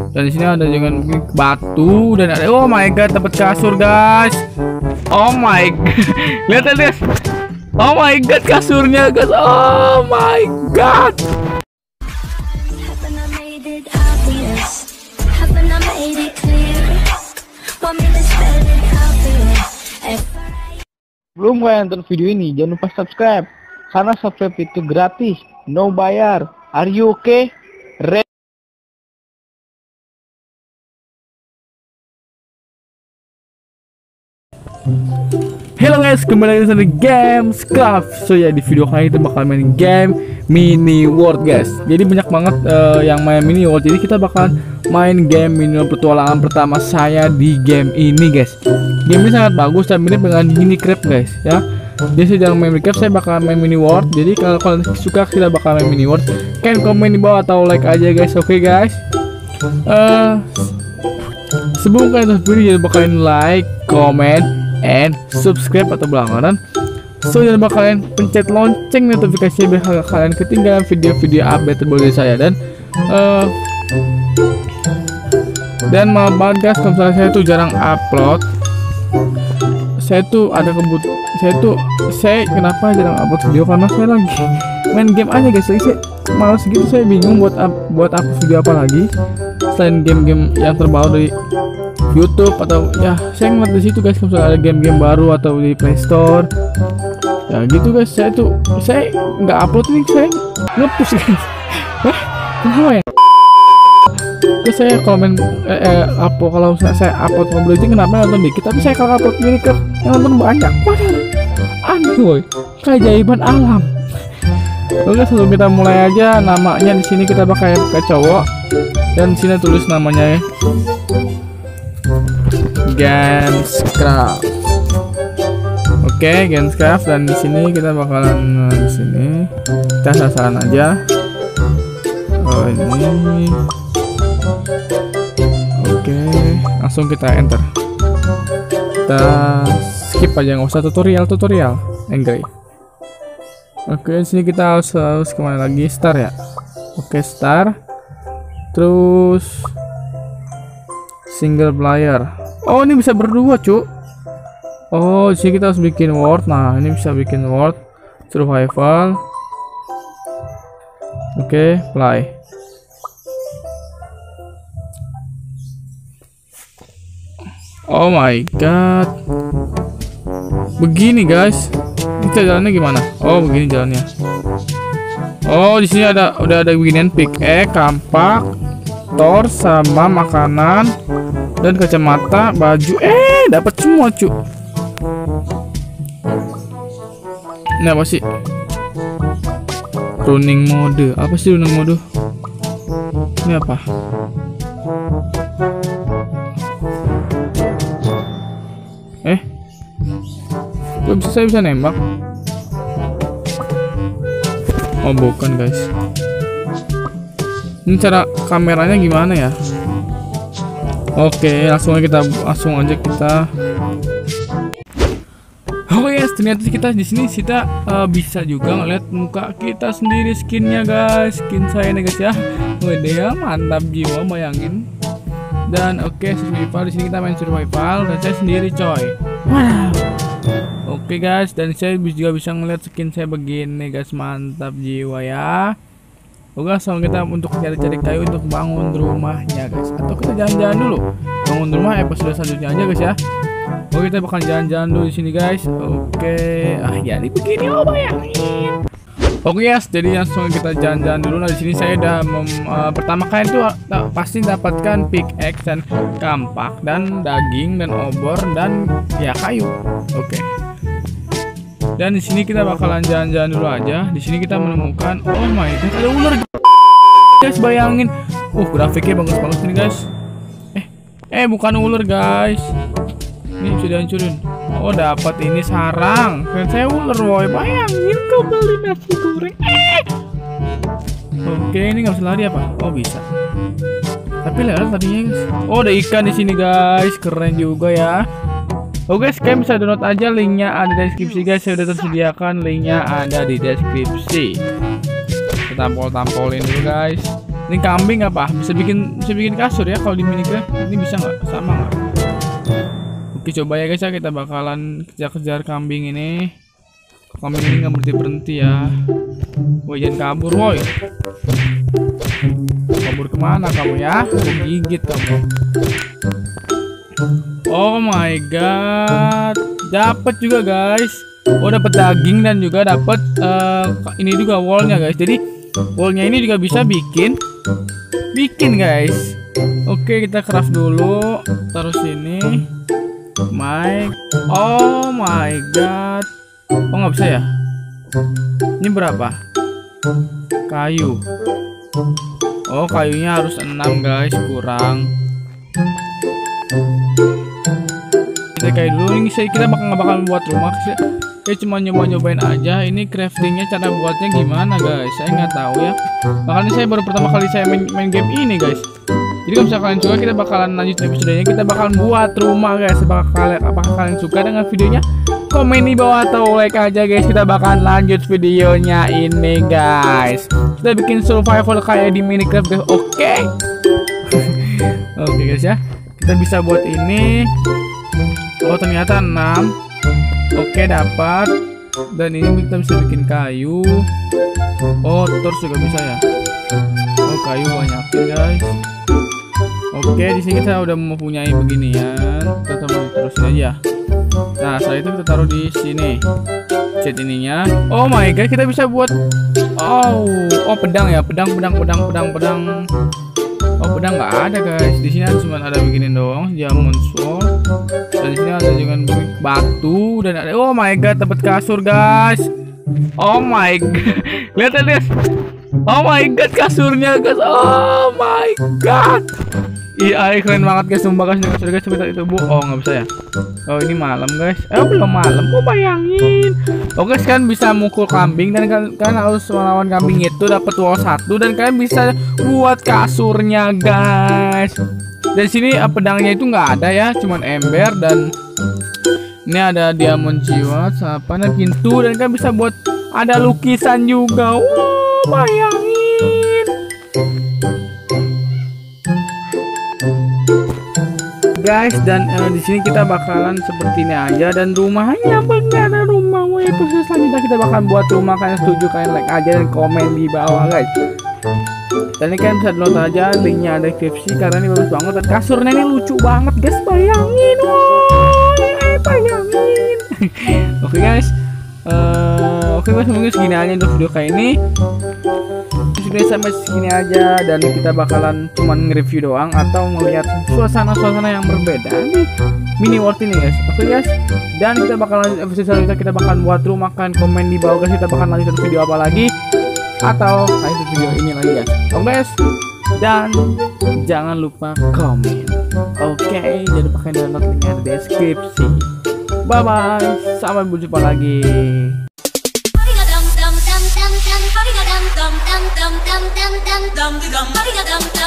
Dan di sini ada juga batu dan ada, oh my god, dapat kasur guys. Oh my god. Lihat guys. Oh my god, kasurnya guys. Oh my god. Belum kalian nonton video ini, jangan lupa subscribe. Karena subscribe itu gratis, no bayar. Are you okay? Halo guys, kembali lagi di Gamescraft. So ya, di video kali ini kita bakal main game Mini World guys. Jadi banyak banget yang main Mini World. Jadi kita bakal main game Mini World, petualangan pertama saya di game ini guys. Game ini sangat bagus dan mirip dengan Minecraft guys ya. Jadi saya jarang main Minecraft, saya bakal main Mini World. Jadi kalau kalian suka kita bakal main Mini World, kalian komen di bawah atau like aja guys. Oke guys. Sebelum kalian nonton video, jangan bakalan like, comment, and subscribe atau berlangganan. So jangan lupa kalian pencet lonceng notifikasi biar kalian ketinggalan video-video update terbaru dari saya. Dan maaf banget guys kalau misalnya saya tuh jarang upload. Saya kenapa jarang upload video, karena saya lagi main game aja guys. Saya malas gitu, saya bingung buat upload video apa lagi selain game-game yang terbaru dari YouTube, atau ya saya ngeliat di situ guys kalau ada game-game baru atau di Play Store ya gitu guys. Saya nggak upload nih, saya ngepus guys. Kenapa ya? Terus saya komen kalau saya upload Mobile Legends kenapa nonton dikit, tapi saya kalau upload Minecraft yang nonton banyak. Waduh, aneh woy, keajaiban alam. Oke, sebelum kita mulai aja, namanya di sini kita pakai cowok dan sini tulis namanya ya, Gamescraft. Oke, Gamescraft, dan di sini kita bakalan di sini kita sasaran aja. Oh ini. Oke, langsung kita enter. Kita skip aja, nggak usah tutorial. Enggak. Oke, sini kita harus kemana lagi? Start ya. Oke, start. Terus single player. Oh, ini bisa berdua, cu. Oh, sini kita harus bikin world. Nah, ini bisa bikin world survival. Oke, play. Oh my god. Begini guys. Kita jalannya gimana? Oh, begini jalannya. Oh, di sini udah ada beginian pickaxe, kampak, tor sama makanan dan kacamata, baju. Dapat semua, cu. Ini apa sih? Running mode. Apa sih running mode? Ini apa? Saya bisa nembak. Oh, bukan guys. Ini cara kameranya gimana ya? Oke, langsung aja kita. Oke guys, ternyata kita di sini bisa juga ngeliat muka kita sendiri, skinnya guys. Skin saya nih guys ya. Waduh, mantap jiwa, bayangin. Dan oke, survival, di sini kita main survival dan saya sendiri coy. Wow. Oke guys, dan saya juga bisa ngeliat skin saya begini guys, mantap jiwa ya. Oke, langsung kita untuk cari-cari kayu untuk bangun rumahnya guys. Atau kita jalan-jalan dulu, bangun rumah episode selanjutnya aja guys ya. Oke, kita bakal jalan-jalan dulu di sini guys. Oke, jadi begini, oh bayangin. Oke guys, jadi langsung kita jalan-jalan dulu. Nah, di sini saya udah pertama kali itu pasti dapatkan pickaxe dan kampak dan daging dan obor dan ya kayu. Oke. Dan di sini kita bakalan jalan-jalan dulu aja. Di sini kita menemukan, oh my god, ada ular guys, bayangin. Grafiknya bagus-bagus nih guys. Bukan ular guys. Ini sudah hancurin. Oh, dapat ini sarang. Keren, saya ular woy, bayangin kau beli nasi goreng. Oke, ini nggak bisa lari apa? Oh, bisa. Tapi lewat tadinya guys. Oh, ada ikan di sini guys, keren juga ya. Oke guys, kalian bisa download aja, linknya ada di deskripsi guys. Saya udah tersediakan, linknya ada di deskripsi. Kita tampolin dulu guys. Ini kambing apa? Bisa bikin kasur ya kalau di Minecraft. Ini bisa nggak? Sama nggak? Oke, coba ya guys ya, kita bakalan kejar-kejar kambing ini. Kambing ini nggak berhenti ya. Woi, jangan kabur woi. Kabur kemana kamu ya? Aku gigit kamu. Oh my god, dapat juga guys. Oh, dapat daging dan juga dapat ini juga wallnya guys. Jadi wallnya ini juga bisa bikin guys. Oke, kita craft dulu. Taruh sini. Oh my god. Oh, nggak bisa ya? Ini berapa? Kayu. Oh, kayunya harus 6 guys, kurang. Kita kayak dulu ini kita bakal buat rumah. Saya cuma nyobain aja. Ini craftingnya cara buatnya gimana guys? Saya nggak tahu ya. Makanya saya baru pertama kali saya main game ini guys. Jadi kalau misalkan kalian suka, kita bakalan lanjut episodenya. Kita bakalan buat rumah guys. Apakah kalian suka dengan videonya? Komen di bawah atau like aja guys. Kita bakalan lanjut videonya ini guys. Kita bikin survival kayak di Minecraft guys. Oke. Oke guys ya. Kita bisa buat ini. Oh, ternyata 6. Oke, dapat. Dan ini kita bisa bikin kayu. Oh, terus juga bisa ya. Oh, kayu banyakin guys. Oke, di sini kita udah mempunyai beginian. Kita terusin aja. Nah, setelah itu kita taruh di sini. Set ininya. Oh my god, kita bisa buat oh pedang ya, pedang. Oh, pedang nggak ada guys. Di sini cuma ada begini doang, diamond sword. Dan di sini ada juga batu dan ada. Oh my god, dapat kasur guys. Oh my god. Lihat. Oh my god, kasurnya guys. Oh my god. Iya, keren banget guys, sumpah guys. Dengan guys sebentar itu Bu. Oh, nggak bisa ya. Oh, ini malam guys. Belum malam. Oh, bayangin. Oke, kalian bisa mukul kambing dan kalian harus melawan kambing itu dapat wall 1 dan kalian bisa buat kasurnya guys. Dan sini pedangnya itu nggak ada ya, cuman ember dan ini ada diamond jiwa, sapana pintu dan kalian bisa buat ada lukisan juga. Wow, bayangin. Guys, dan di sini kita bakalan seperti ini aja dan rumahnya benar ada rumah. Woi, proses selanjutnya kita bakalan buat rumah. Kalian setuju, kalian like aja dan komen di bawah guys. Dan ini kalian bisa download aja, linknya ada di deskripsi karena ini bagus banget dan kasurnya ini lucu banget guys, bayangin. Bayangin. Oke guys, mungkin segini aja untuk video kali ini. Sudah sampai segini aja dan kita bakalan cuman nge-review doang atau melihat suasana-suasana yang berbeda di mini world ini guys. Oke guys, dan kita bakalan lanjut episode selanjutnya, kita bakalan buat rumah. Kalian komen di bawah guys, kita bakalan lanjut video apa lagi atau lanjut video ini lagi guys. Oke guys, dan jangan lupa komen. Oke, jangan lupa kalian download linknya di deskripsi. Bye bye, sampai berjumpa lagi. Dum dum dum dum dum dum dum dum dum dum dum dum dum dum dum